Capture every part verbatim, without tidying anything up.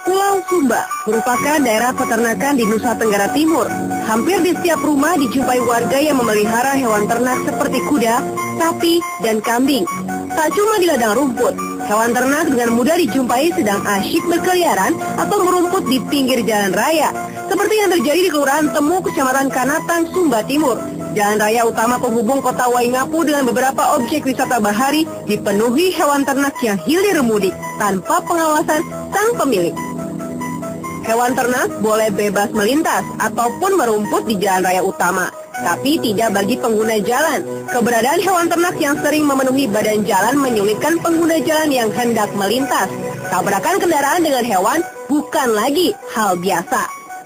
Pulau Sumba merupakan daerah peternakan di Nusa Tenggara Timur. Hampir di setiap rumah dijumpai warga yang memelihara hewan ternak seperti kuda, sapi, dan kambing. Tak cuma di ladang rumput, hewan ternak dengan mudah dijumpai sedang asyik berkeliaran atau merumput di pinggir jalan raya. Seperti yang terjadi di Kelurahan Temu, Kecamatan Kanatan, Sumba Timur. Jalan raya utama penghubung kota Waingapu dengan beberapa objek wisata bahari dipenuhi hewan ternak yang hilir mudik tanpa pengawasan sang pemilik. Hewan ternak boleh bebas melintas ataupun merumput di jalan raya utama, tapi tidak bagi pengguna jalan. Keberadaan hewan ternak yang sering memenuhi badan jalan menyulitkan pengguna jalan yang hendak melintas. Tabrakan kendaraan dengan hewan bukan lagi hal biasa.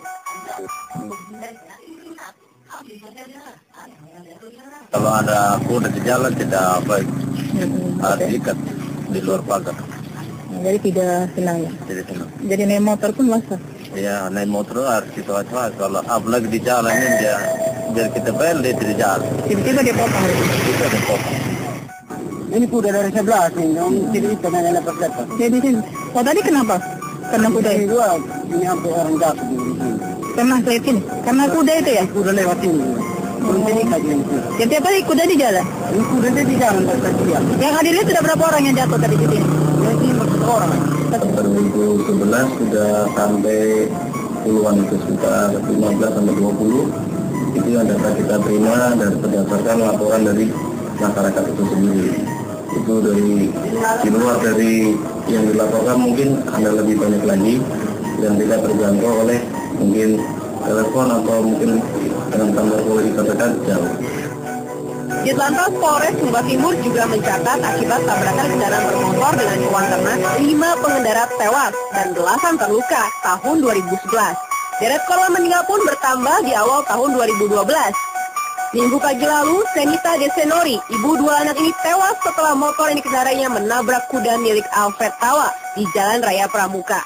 Kalau ada kuda di jalan tidak baik, harus diikat di luar pagar. Jadi tidak senang ya? Jadi senang. Jadi naik motor pun basah? Ya, naik motor harus kita waspada. Kalau apalagi di jalan ini dia, biar kita bayar dia tidak jalan. Tiba-tiba dia potong? Kita dia potong. Ini kuda dari sebelah nih, dong. Jadi kita naik lepas lepas. Jadi sini. Oh tadi kenapa? Karena kuda Ini itu? dua, ini apa orang jatuh di sini. Pernah lewat sini? Karena kuda itu ya? Kuda lewat sini. Berhenti di kaki ini. Ya tiap hari kuda di jalan? Ini kuda dia di jalan dari kasihan. Yang hadir itu sudah berapa orang yang jatuh tadi di sini? Ini maksud orang. dua ribu sebelas sudah sampai puluhan itu sekitar lima belas sampai dua puluh. Itu yang data kita terima dan berdasarkan laporan dari masyarakat itu sendiri. Itu dari di luar dari yang dilaporkan mungkin ada lebih banyak lagi dan tidak terjangkau oleh mungkin telepon atau mungkin dengan kantor polisi terdekat jauh. Ditlantas Polres Sumba Timur juga mencatat akibat tabrakan kendaraan bermotor dengan hewan ternak, lima pengendara tewas dan belasan terluka tahun dua ribu sebelas. Deret korban meninggal pun bertambah di awal tahun dua ribu dua belas. Minggu pagi lalu, Senita Desenori, ibu dua anak ini tewas setelah motor yang dikendarainya menabrak kuda milik Alfred Tawa di Jalan Raya Pramuka.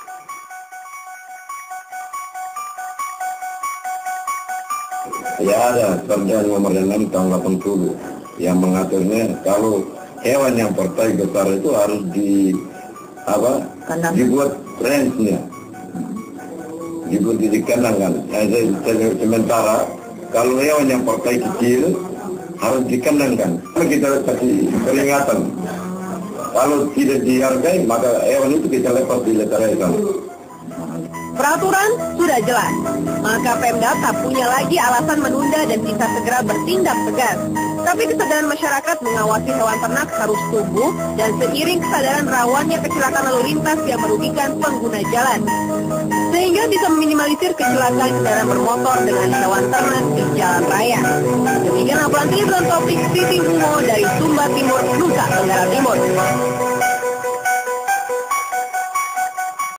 Ya ada Perda nomor enam tahun delapan puluh yang mengaturnya kalau hewan yang pertai besar itu harus di apa Kandang. dibuat range-nya, dibuat di kandang kan. Nah, sementara kalau hewan yang pertai kecil harus dikandangkan. Kita kasih peringatan. Kalau tidak dihargai maka hewan itu kita lepas di letaraikan. Peraturan sudah jelas, maka Pemda tak punya lagi alasan menunda dan bisa segera bertindak tegas. Tapi kesadaran masyarakat mengawasi hewan ternak harus tumbuh dan seiring kesadaran rawannya kecelakaan lalu lintas yang merugikan pengguna jalan. Sehingga bisa meminimalisir kecelakaan kendaraan bermotor dengan hewan ternak di jalan raya. Demikian laporan Telegram Topik Siti Umo dari Sumba Timur, Nusa Tenggara Timur.